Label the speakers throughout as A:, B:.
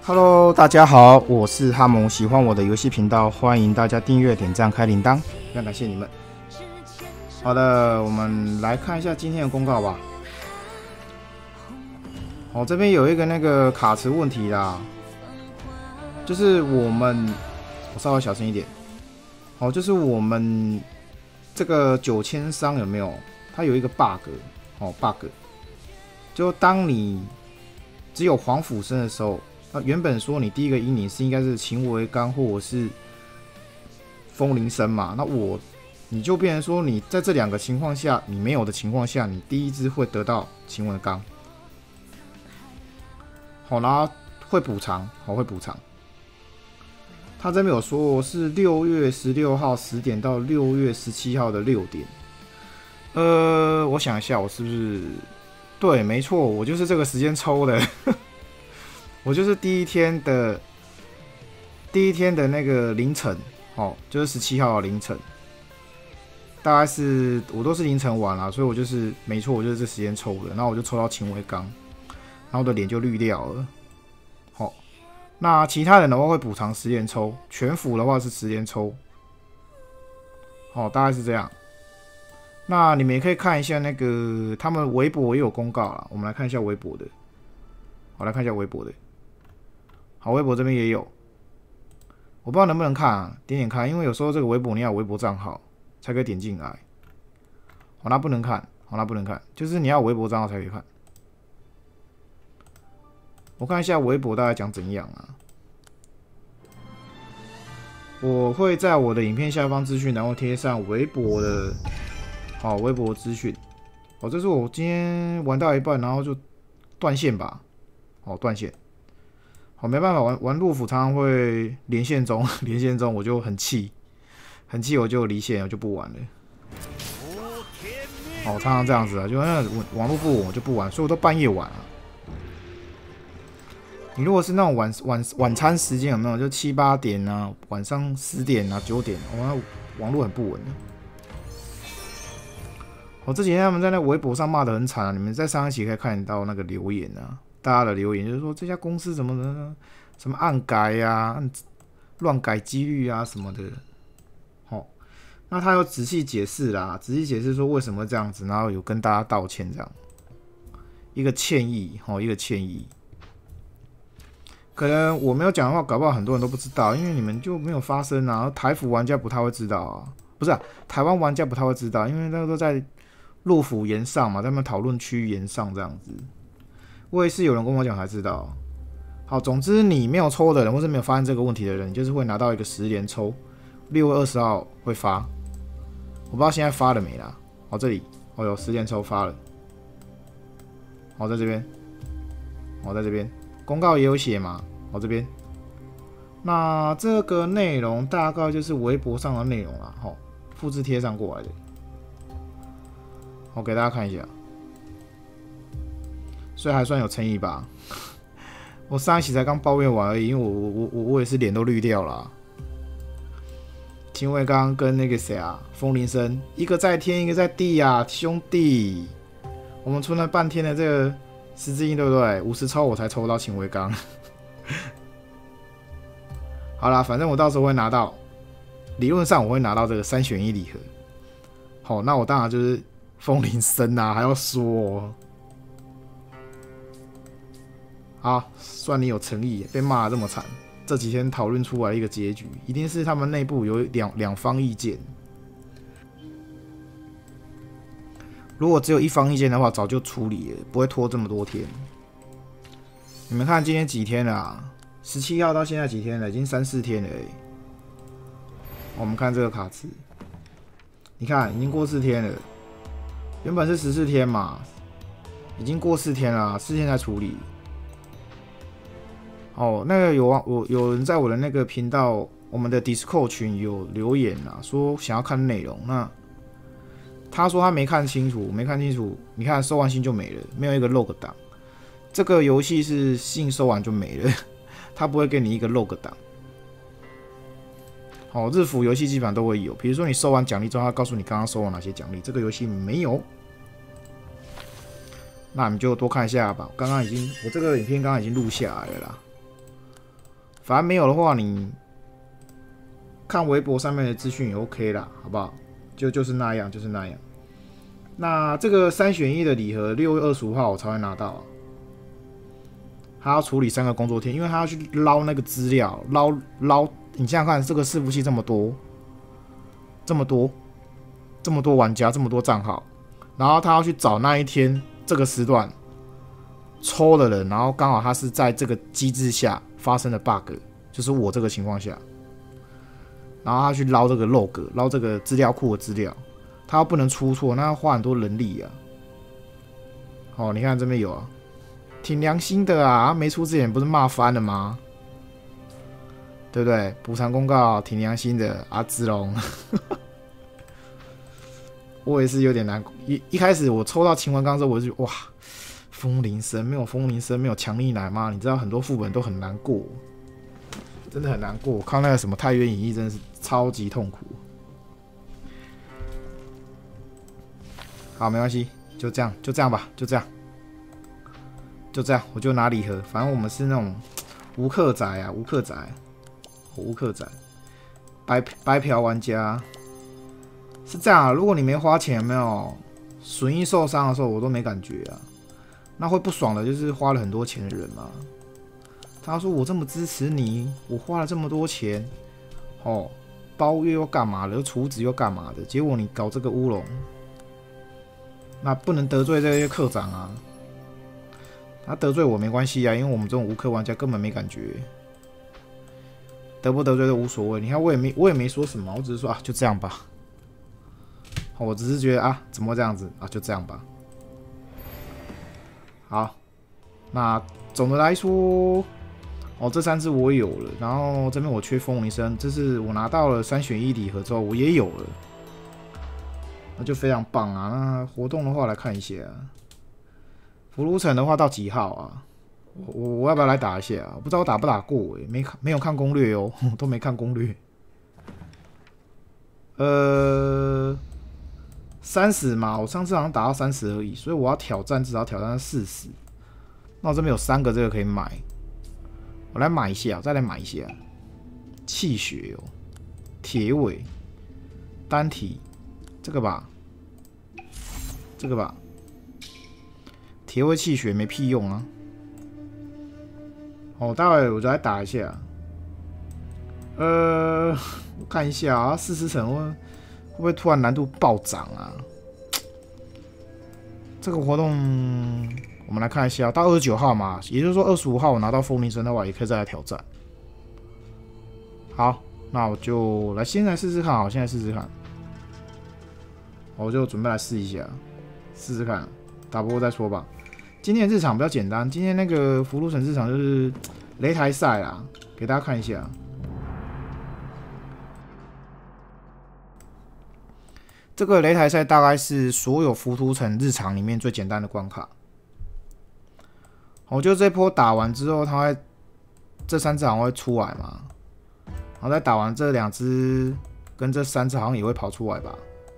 A: Hello， 大家好，我是哈蒙，喜欢我的游戏频道，欢迎大家订阅、点赞、开铃铛，非常感谢你们。好的，我们来看一下今天的公告吧。好，这边有一个那个卡池问题啦，就是我稍微小声一点。好，就是我们这个9000商有没有？它有一个 bug， 哦 bug， 就当你只有黄甫生的时候。原本说你第一个英灵是应该是秦维刚或者是风铃声嘛，那你就变成说你在这两个情况下你没有的情况下，你第一只会得到秦维刚，好，然后会补偿，好会补偿。他这边有说是6月16号10点到6月17号的6点，我想一下，我是不是对？没错，我就是这个时间抽的。我就是第一天的那个凌晨，哦，就是17号的凌晨，大概是我都是凌晨玩啦，所以我就是没错，我就是这时间抽的，然后我就抽到秦维刚，然后我的脸就绿掉了。好，那其他人的话会补偿10连抽，全服的话是10连抽，好，大概是这样。那你们也可以看一下那个他们微博也有公告啦，我们来看一下微博的，好，来看一下微博的。好，微博这边也有，我不知道能不能看啊，点点看，因为有时候这个微博你要有微博账号才可以点进来。好，那不能看，好，那不能看，就是你要有微博账号才可以看。我看一下微博大概讲怎样啊？我会在我的影片下方资讯，然后贴上微博的，好，微博资讯。哦，这是我今天玩到一半，然后就断线吧，哦，断线。好，没办法，玩陆府常常会连线中，连线中我就很气，我就离线，我就不玩了。好，常常这样子啊，就那网络不稳我就不玩，所以我都半夜玩啊。你如果是那种晚餐时间有没有？就7、8点啊，晚上10点啊、9点，网络很不稳的。我这几天他们在那微博上骂得很惨啊，你们在上一期可以看到那个留言啊。大家的留言就是说这家公司怎么的，什么暗改啊、乱改几率啊什么的，好，那他有仔细解释啦，仔细解释说为什么这样子，然后有跟大家道歉，这样一个歉意，一个歉意。可能我没有讲的话，搞不好很多人都不知道，因为你们就没有发生啊。台服玩家不太会知道啊，不是啊，台湾玩家不太会知道，因为那个都在陆府岩上嘛，在他们讨论区岩上这样子。我也是有人跟我讲才知道。好，总之你没有抽的人，或是没有发现这个问题的人，你就是会拿到一个10连抽，6月20号会发。我不知道现在发了没啦。好，这里有10连抽发了。好，在这边，好，在这边公告也有写嘛。好，这边。那这个内容大概就是微博上的内容啦。好，复制贴上过来的。好，给大家看一下。所以还算有诚意吧。我上一期才刚抱怨完而已，因为我也是脸都绿掉了啊。秦维刚跟那个谁啊，风铃声，一个在天，一个在地啊，兄弟。我们存了半天的这个10字印，对不对？50抽我才抽到秦维刚。好啦，反正我到时候会拿到，理论上我会拿到这个3选1礼盒。好，那我当然就是风铃声啊，还要说哦。好，算你有诚意，被骂得这么惨，这几天讨论出来一个结局，一定是他们内部有两方意见。如果只有一方意见的话，早就处理了，不会拖这么多天。你们看今天几天了啊？17号到现在几天了？已经3、4天了。我们看这个卡池，你看已经过4天了，原本是14天嘛，已经过4天了，4天才处理。哦，那个有人在我的那个频道，我们的 Discord 群有留言啊，说想要看内容。那他说他没看清楚，你看收完信就没了，没有一个 log 档。这个游戏是信收完就没了，他不会给你一个 log 档。好，日服游戏基本上都会有，比如说你收完奖励之后，他告诉你刚刚收了哪些奖励，这个游戏没有。那你就多看一下吧。我这个影片刚刚已经录下来了啦。 反正没有的话，你看微博上面的资讯也 OK 啦，好不好？就是那样，就是那样。那这个3选1的礼盒6月25号我才会拿到啊。他要处理3个工作天，因为他要去捞那个资料，捞。你想想看，这个伺服器这么多玩家，这么多账号，然后他要去找那一天这个时段抽的人，然后刚好他是在这个机制下发生的 bug， 就是我这个情况下，然后他去捞这个 log， 捞这个资料库的资料，他又不能出错，那要花很多人力啊。哦，你看这边有啊，挺良心的啊，没出之前不是骂翻了吗？对不对？补偿公告挺良心的，阿兹龙。我也是有点难过。一开始我抽到秦文刚之后，我就哇，风铃声没有风铃声，没有强力奶妈，你知道很多副本都很难过，真的很难过。我看那个什么太原演义真的是超级痛苦。好，没关系，就这样吧，就这样，我就拿礼盒。反正我们是那种无氪仔啊，无氪仔，白嫖玩家是这样啊。如果你没花钱，有没有损益受伤的时候，我都没感觉啊。那会不爽的就是花了很多钱的人嘛。他说我这么支持你，我花了这么多钱，哦，包月又干嘛的，又储值又干嘛的，结果你搞这个乌龙，那不能得罪这些课长啊。他得罪我没关系啊，因为我们这种无氪玩家根本没感觉。得不得罪都无所谓，你看我也没说什么，我只是说啊，就这样吧。我只是觉得啊，怎么这样子啊，就这样吧。好，那总的来说，哦，这3只我也有了，然后这边我缺风铃声，这是我拿到了3选1礼盒之后，我也有了，那就非常棒啊。那活动的话来看一下，福禄城的话到几号啊？我要不要来打一下啊？不知道我打不打过没有看攻略哦，都没看攻略。30嘛，我上次好像打到30而已，所以我要挑战至少挑战40。那我这边有3个这个可以买，我来买一下，再来买一下。气血哦，铁尾，单体，这个吧，铁尾气血没屁用啊。哦，待会我就来打一下。我看一下啊，40层会不会突然难度暴涨啊？这个活动我们来看一下，到29号嘛，也就是说25号我拿到风铃声的话，也可以再来挑战。好，那我就先来试试看，好，现在试试看。我就准备来试一下，试试看，打不过再说吧。今天的日场比较简单，今天那个福禄城日场就是擂台赛啦，给大家看一下。这个擂台赛大概是所有福禄城日常里面最简单的关卡。我就这波打完之后，它会这3只好像会出来嘛，然后再打完这2只跟这3只好像也会跑出来吧，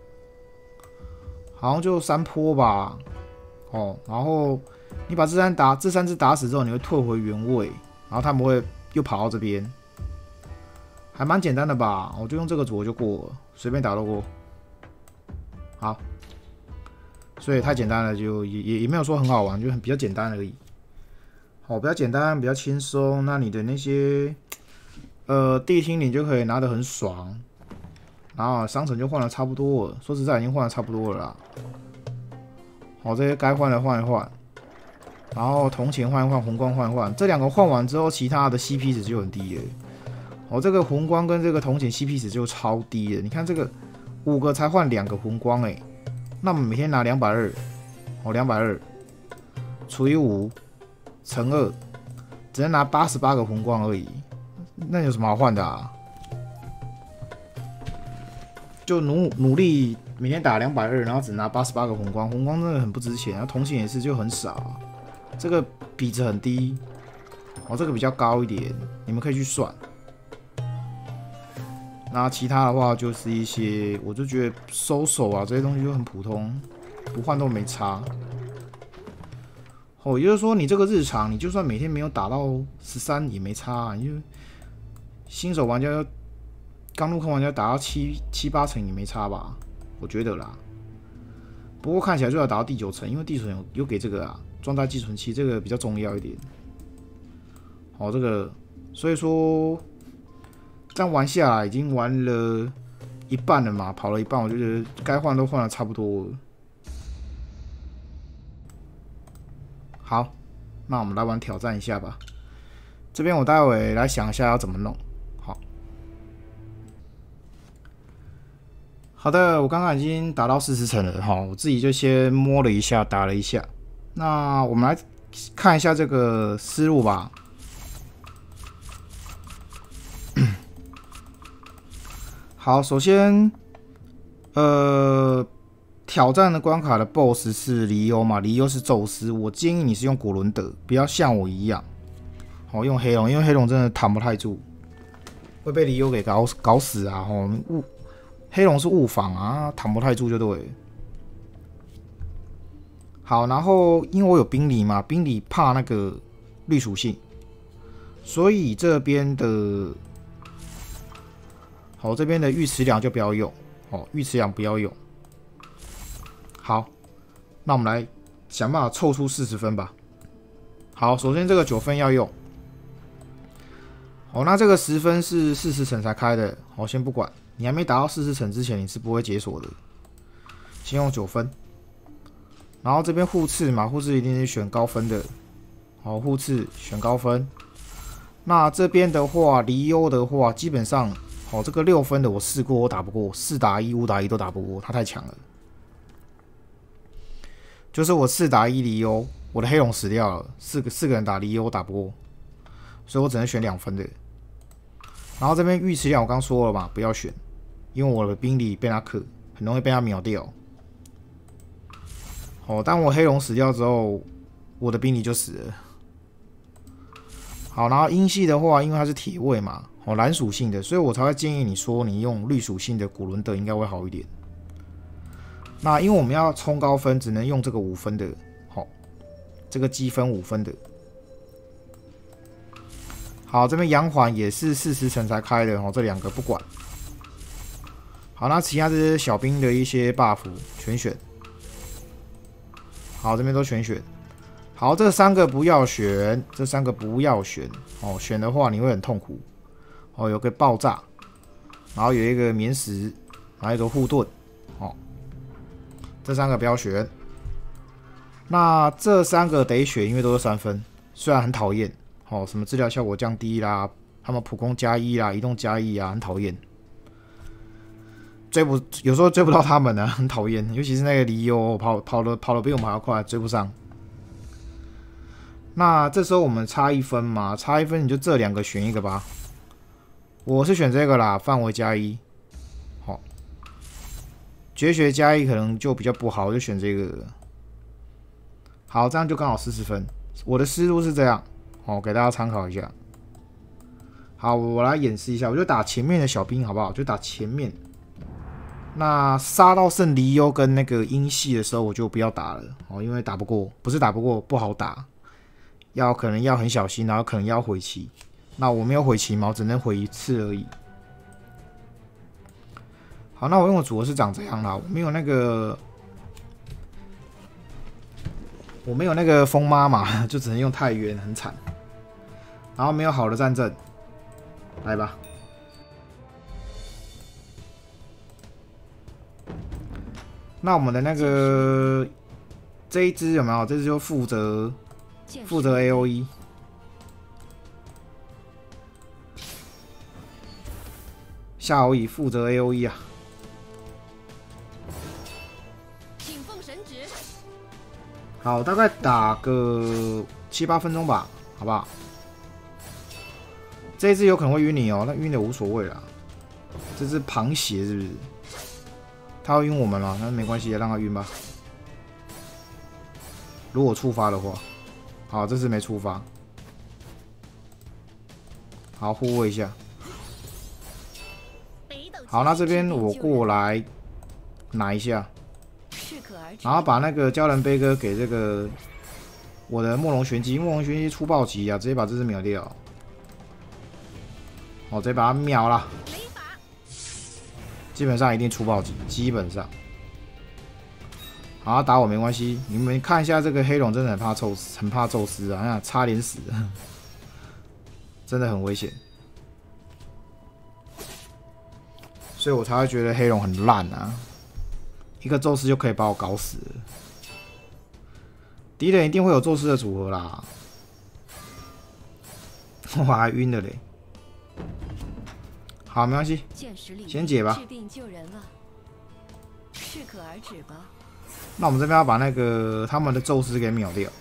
A: 好像就3波吧。哦，然后你把这3只打死之后，你会退回原位，然后他们会又跑到这边，还蛮简单的吧？我就用这个组就过了，随便打都过。好，所以太简单了，就也没有说很好玩，就比较简单而已。好，比较简单，比较轻松。那你的那些地听你就可以拿得很爽，然后商城就换的差不多了。说实在，已经换的差不多了啦。好，这些该换的换一换，然后铜钱换一换，红光换一换，这2个换完之后，其他的 CP 值就很低了。哦，这个红光跟这个铜钱 CP 值就超低了。你看这个5个才换2个红光哎，那我们每天拿220，哦220除以5乘2，只能拿88个红光而已。那有什么好换的啊？就努力每天打220，然后只拿88个红光，红光真的很不值钱。然后铜钱也是就很少，这个比值很低，哦，这个比较高一点，你们可以去算。那其他的话就是一些，我就觉得收手啊这些东西就很普通，不换都没差。哦，也就是说你这个日常，你就算每天没有打到13也没差啊，你就新手玩家刚入坑玩家打到七八成也没差吧？我觉得啦。不过看起来就要打到第9层，因为第9层有给这个啊装大寄存器，这个比较重要一点。好，这个所以说这样玩下来已经玩了一半了嘛，跑了一半，我就觉得该换都换的差不多了。好，那我们来玩挑战一下吧。这边我待会来想一下要怎么弄。好的，我刚刚已经打到40层了哈，我自己就先摸了一下，打了一下。那我们来看一下这个思路吧。好，首先，挑战的关卡的 BOSS 是黎欧嘛，黎欧是宙斯。我建议你是用古伦德，不要像我一样，好用黑龙，因为黑龙真的挡不太住，会被黎欧给搞死啊！吼，黑龙是误防啊，挡不太住就对了。好，然后因为我有冰梨嘛，冰梨怕那个绿属性，所以这边的，好，这边的玉池两就不要用，哦，玉池两不要用。好，那我们来想办法凑出40分吧。好，首先这个9分要用。好，那这个10分是40层才开的，好，先不管。你还没达到40层之前，你是不会解锁的。先用9分，然后这边护刺嘛，护刺一定是选高分的。好，护刺选高分。那这边的话，离欧的话，基本上，好，这个6分的我试过，我打不过，4打1、5打1都打不过，他太强了。就是我4打1离欧，我的黑龙死掉了，4个人打离欧打不过，所以我只能选2分的。然后这边玉池两我刚说了嘛，不要选，因为我的兵力被他克，很容易被他秒掉。哦，当我黑龙死掉之后，我的兵力就死了。好，然后阴系的话，因为它是铁卫嘛，哦，蓝属性的，所以我才会建议你说你用绿属性的古伦德应该会好一点。那因为我们要冲高分，只能用这个5分的，好，这个积分5分的。好，这边阳环也是40层才开的，哦，这2个不管。好，那其他这些小兵的一些 buff 全选。好，这边都全选。好，这3个不要选，这3个不要选。哦，选的话你会很痛苦。哦，有个爆炸，然后有一个免死，然后一个护盾。哦，这3个不要选。那这3个得选，因为都是3分，虽然很讨厌。哦，什么治疗效果降低啦，他们普攻+1啦，移动+1啊，很讨厌。有时候追不到他们呢，很讨厌。尤其是那个离欧跑得比我们还要快，追不上。那这时候我们差1分嘛，差1分你就这2个选一个吧。我是选这个啦，范围+1。好，绝学+1可能就比较不好，我就选这个。好，这样就刚好40分。我的思路是这样，好，给大家参考一下。好，我来演示一下，我就打前面的小兵，好不好？就打前面。那杀到圣离优跟那个阴系的时候，我就不要打了哦，因为打不过，不是打不过，不好打，可能要很小心，然后可能要回旗。那我没有回旗嘛，我只能回1次而已。好，那我用的组合是长这样啦，我没有那个风妈嘛，就只能用太原，很惨。然后没有好的战阵，来吧。那我们的那个这一支有没有？这支就负责 AOE。夏侯乙负责 AOE 啊。
B: 请奉神旨。
A: 好，大概打个7、8分钟吧，好不好？这一支有可能会晕你哦，那晕的无所谓啦。这只螃蟹是不是？他要晕我们了，那没关系，让他晕吧。如果触发的话，好，这次没触发。好，护卫一下。好，那这边我过来拿一下，然后把那个鲛人悲歌给这个我的莫龙玄机，莫龙玄机出暴击啊，直接把这只秒掉。 我直接把它秒了。
B: 雷法
A: 基本上一定出暴击，基本上。好，他打我没关系。你们看一下这个黑龙，真的很怕宙斯啊！呀，差点死了，真的很危险。所以我才会觉得黑龙很烂啊，一个宙斯就可以把我搞死了。敌人一定会有宙斯的组合啦，我还晕了嘞。好，没关系，先解吧。
B: 治病救人了，适可而止吧。
A: 那我们这边要把那个他们的宙斯给秒掉。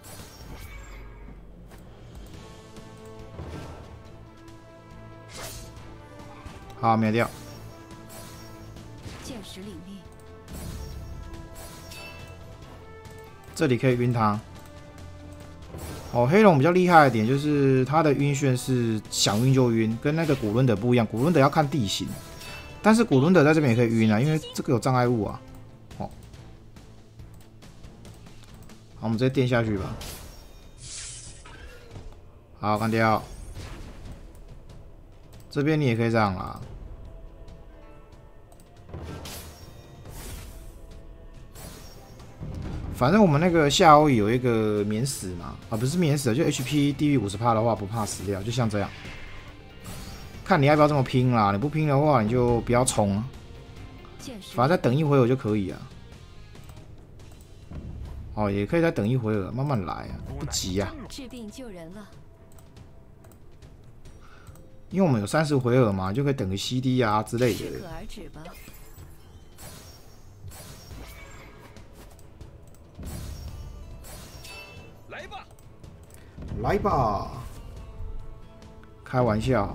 A: 好，秒掉。
B: 见识领域，
A: 这里可以晕他。哦，黑龙比较厉害的点就是他的晕眩是想晕就晕，跟那个古伦德不一样。古伦德要看地形，但是古伦德在这边也可以晕啊，因为这个有障碍物啊。哦，好，我们直接垫下去吧。好，干掉。这边你也可以这样啦。反正我们那个夏欧有一个免死嘛，啊不是免死，就 HP 低于50%的话不怕死掉，就像这样。看你要不要这么拼啦，你不拼的话你就不要冲啊，反正再等一回合就可以啊。哦，也可以再等一回合，慢慢来啊，不急啊。
B: 治病救人了，
A: 因为我们有30回合嘛，就可以等个 CD 啊之类的。
B: 适可而止吧。
A: 来吧，开玩笑。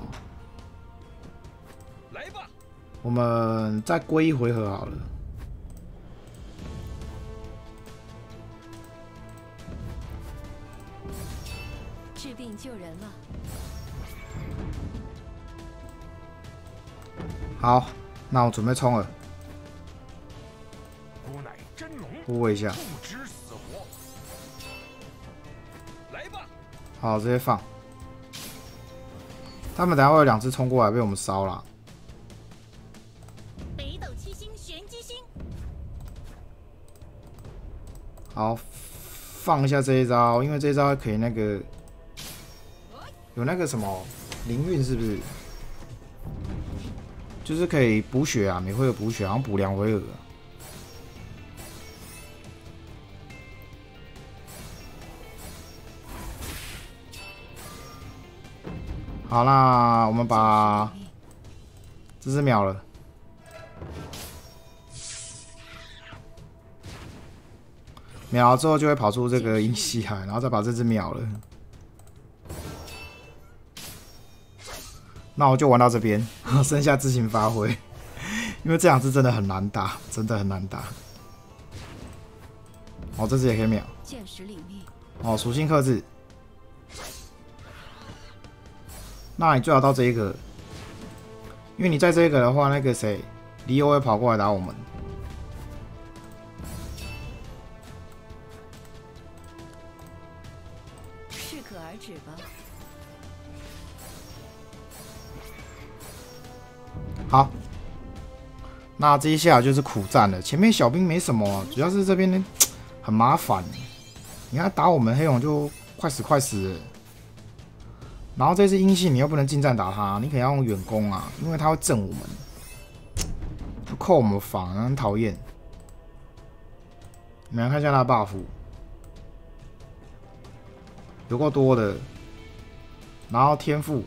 C: 来吧，
A: 我们再归一回合好了。
B: 治病救人了，
A: 好，那我准备冲了，
C: 吾乃真龙，
A: 护卫一下。
C: 不知死活。来吧，
A: 好，直接放。他们等下会有2只冲过来被我们烧了。
B: 北斗七星玄机星，
A: 好，放一下这一招，因为这一招可以那个有那个什么灵运，是不是？就是可以补血啊，每回合补血，好像补2回合。好，那我们把这只秒了。秒了之后就会跑出这个银溪海，然后再把这只秒了。那我就玩到这边，剩下自行发挥，因为这2只真的很难打，真的很难打。哦，这只也可以秒。
B: 见识领域，
A: 哦，属性克制。那你最好到这一个，因为你在这一个的话，那个谁，李欧会跑过来打我们。
B: 适可而止吧。
A: 好，那这一下就是苦战了。前面小兵没什么，主要是这边呢很麻烦。你看打我们黑龙就快死了。然后这只阴系你又不能近战打他，你可能要用远攻啊，因为他会震我们，就扣我们防，很讨厌。你们来看一下他的 buff， 有够多的。然后天赋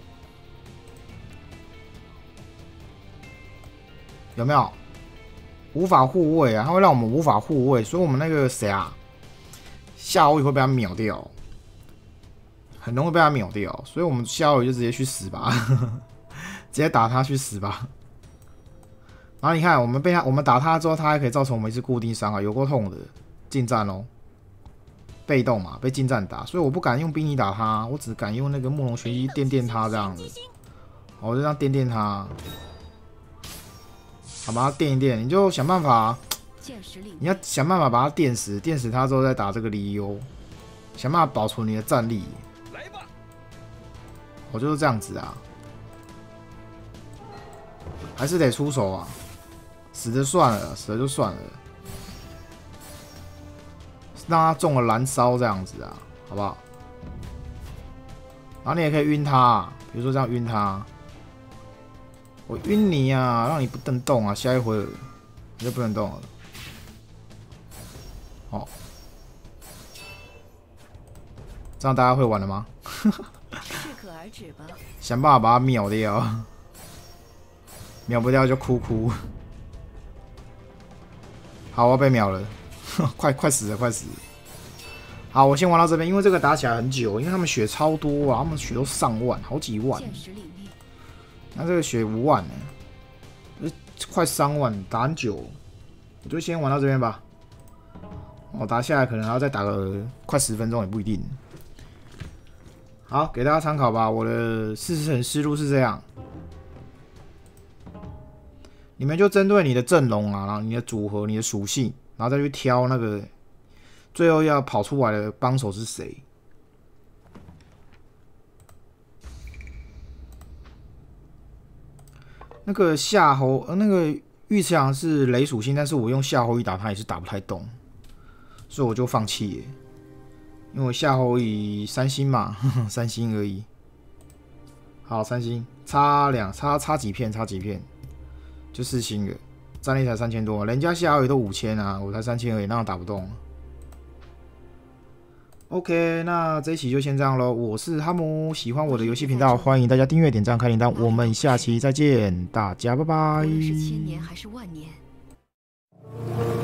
A: 有没有无法护卫啊？他会让我们无法护卫，所以我们那个谁啊，夏欧也会被他秒掉。很容易被他秒掉，所以我们夏欧就直接去死吧，直接打他去死吧。然后你看，我们打他之后，他还可以造成我们一次固定伤害，有够痛的。近战哦，被动嘛，被近战打，所以我不敢用冰泥打他，我只敢用那个慕容玄机电他这样子。我就这样电他，好把他电一电，你就想办法，你要想办法把他电死，电死他之后再打这个利欧，想办法保存你的战力。我就是这样子啊， 还是得出手啊，死的算了，死了就算了，让他中了燃烧这样子啊，好不好？然后你也可以晕他、啊，比如说这样晕他，我晕你啊，让你不能动啊，下一回你就不能动了。好，这样大家会玩了吗？
B: 适可而止吧。
A: 想办法把它秒掉，秒不掉就哭哭。好，我要被秒了，快死了，快死了。好，我先玩到这边，因为这个打起来很久，因为他们血超多啊，他们血都上万，好几万。
B: 见识领域。
A: 那这个血5万呢，快3万，打很久。我就先玩到这边吧。我打下来可能还要再打个快10分钟，也不一定。好，给大家参考吧。我的4成思路是这样，你们就针对你的阵容啊，然后你的组合、你的属性，然后再去挑那个最后要跑出来的帮手是谁。那个夏侯，那个玉慈阳是雷属性，但是我用夏侯乙打他也是打不太动，所以我就放弃了。因为我夏侯乙3星嘛，3星而已。好，3星，差几片，就4星了，战力才3000多，人家夏侯乙都5000啊，我才3000而已，那样打不动。OK， 那这一期就先这样咯。我是哈姆，喜欢我的游戏频道，欢迎大家订阅、点赞、开铃铛。我们下期再见，大家拜拜。
B: 无论是千年还是万年。